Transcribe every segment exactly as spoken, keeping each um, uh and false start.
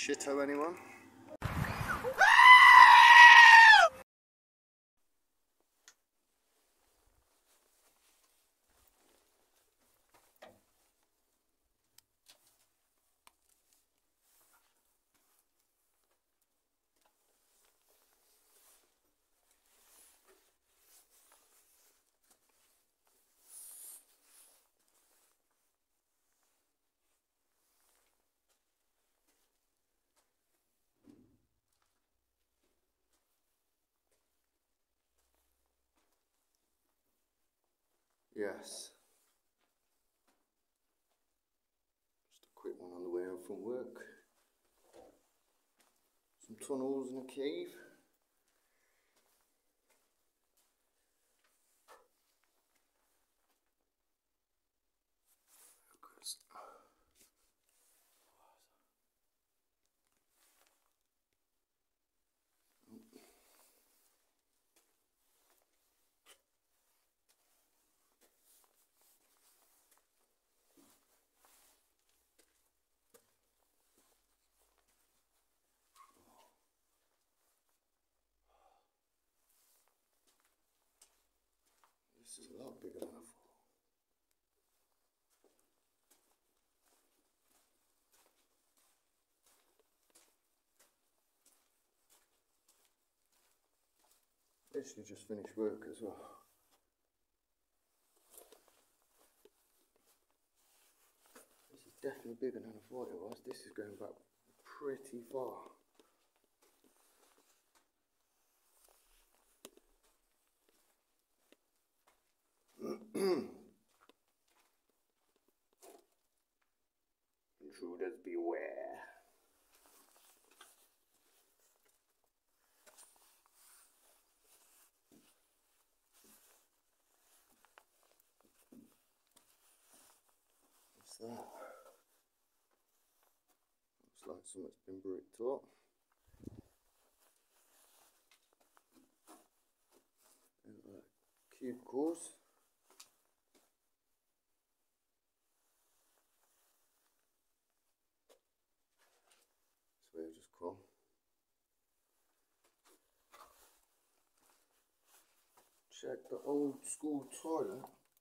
shito, anyone? Yes. Just a quick one on the way home from work. Some tunnels in a cave. Focus. This is a lot bigger than I thought. Literally just finished work as well. This is definitely bigger than I thought it was. This is going back pretty far. Intruders beware. What's that? Looks like something's been bricked up. And like cubicles. This way I've just come. Check the old school toilet.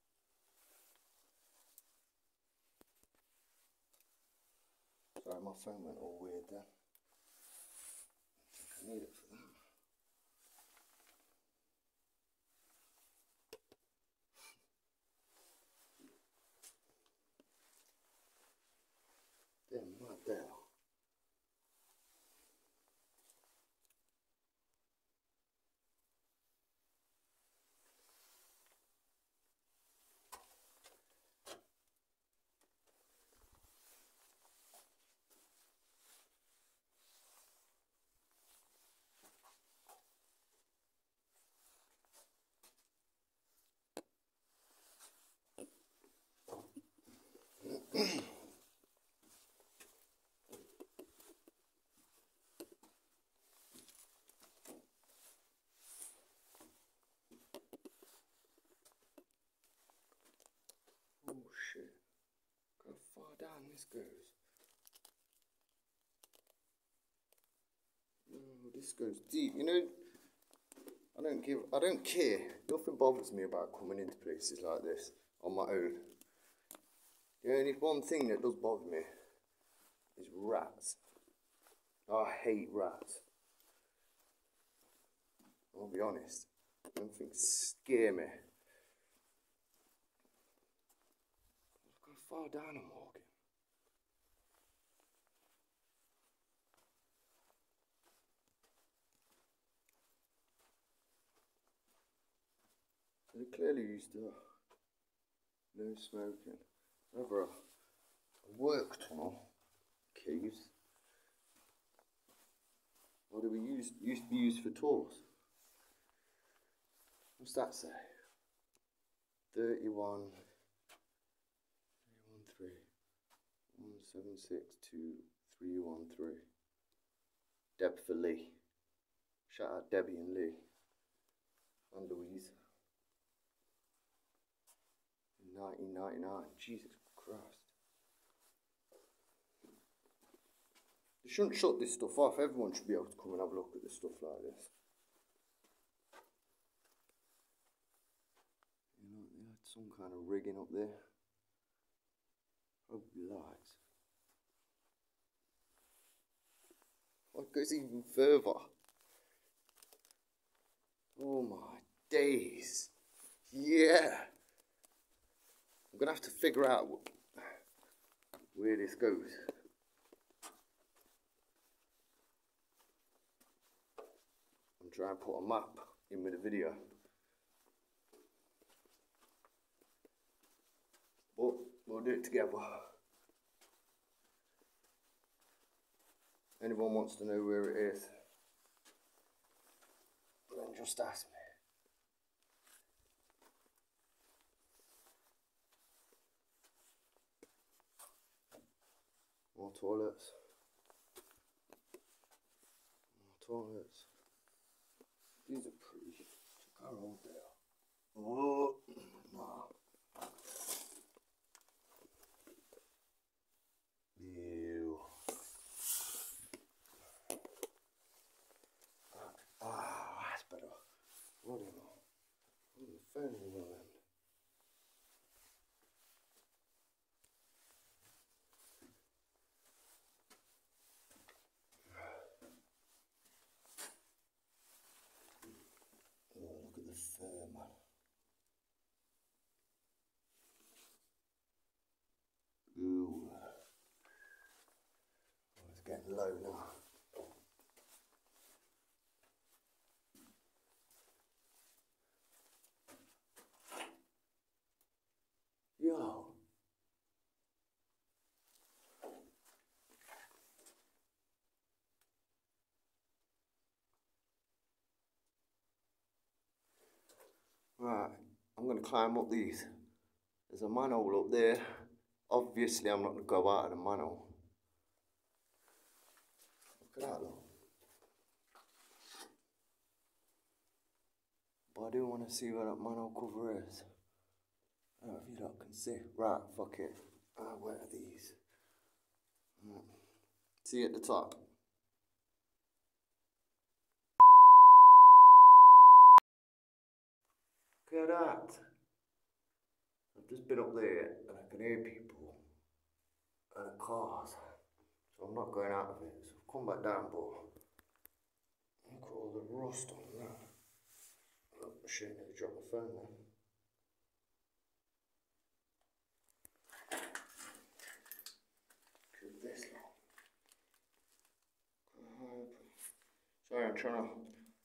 Sorry, my phone went all weird then. I think I need it for that. Damn, right there. Oh shit, look how far down this goes. No, this goes deep, you know. I don't give, I don't care. Nothing bothers me about coming into places like this on my own. The only one thing that does bother me is rats. I hate rats. I'll be honest. Them things scare me. Look how far down I'm walking. They clearly used to no smoking. Over a, a work tunnel, caves. Or do we use used to be used for tours? What's that say? Thirty-one, three one three, one seven six two three one three. Deb for Lee. Shout out Debbie and Lee. And Louise. nineteen ninety-nine. Jesus Christ. You shouldn't shut this stuff off. Everyone should be able to come and have a look at the stuff like this. You know, they had some kind of rigging up there. Probably lights. Oh, it goes even further. Oh my days. Yeah. I'm gonna have to figure out where this goes. I'm trying to put a map in with the video. But we'll do it together. Anyone wants to know where it is, then just ask me. More toilets. More toilets. These are pretty. Check our old there. Oh, no. Ew. Ah, that's better. What do you know? Oh, the phone in the end. Fur, man. Ooh. Oh, it's getting low now. Yo. Right, I'm going to climb up these. There's a manhole up there. Obviously, I'm not going to go out of the manhole. Look at that, look. But I do want to see where that manhole cover is. I don't know if you lot can see. Right, fuck it. Ah, where are these? Right. See at the top. Look at that. I've just been up there and I can hear people and cars. So I'm not going out of it. So I've come back down, but look at all the rust on that. Oh, I shouldn't have dropped my phone then. Look at this lot. Sorry, I'm trying to.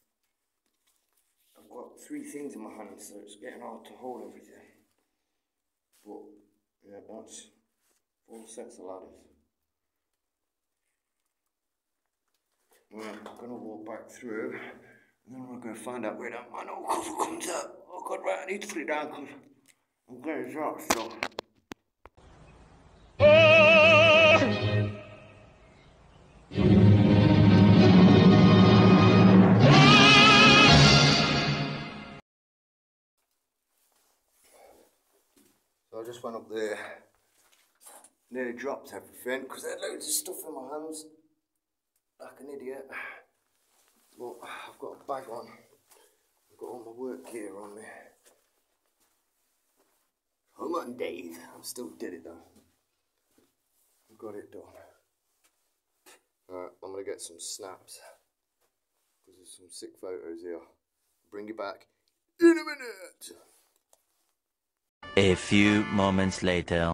I've got three things in my hands, so it's getting hard to hold everything. But yeah, that's four sets of ladders. Right, I'm gonna walk back through, and then we're gonna find out where that manhole cover comes up. Oh god, right, I need to put it down because I'm getting drop stuff. So I just went up there, nearly dropped everything because I had loads of stuff in my hands, like an idiot. But I've got a bag on, I've got all my work gear on me. I'm on Dave, I still did it though. I got it done. Alright, I'm gonna get some snaps because there's some sick photos here. Bring you back in a minute. A few moments later.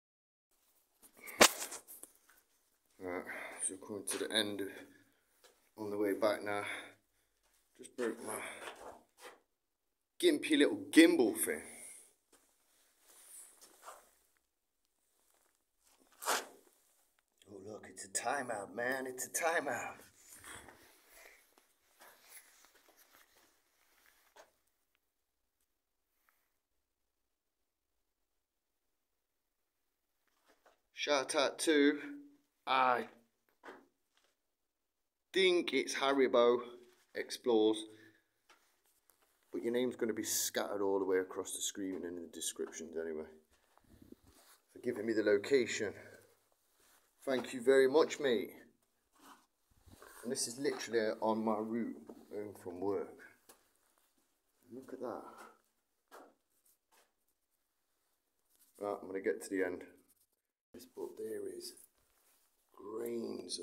Right, so coming to the end, on the way back now. Just broke my gimpy little gimbal thing. Oh look, it's a timeout, man, it's a timeout. Shout out to, I think it's Haribo Explores, but your name's going to be scattered all the way across the screen and in the descriptions anyway. For giving me the location. Thank you very much, mate. And this is literally on my route home from work. Look at that. Right, I'm going to get to the end. But there is grains of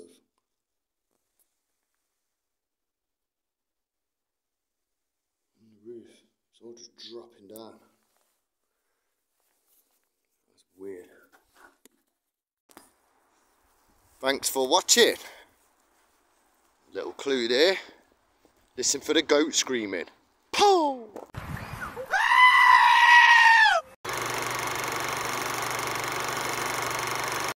on the roof. It's all just dropping down. That's weird. Thanks for watching. Little clue there. Listen for the goat screaming. Pooh!